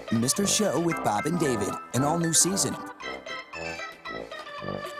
Mr. Show with Bob and David, an all-new season.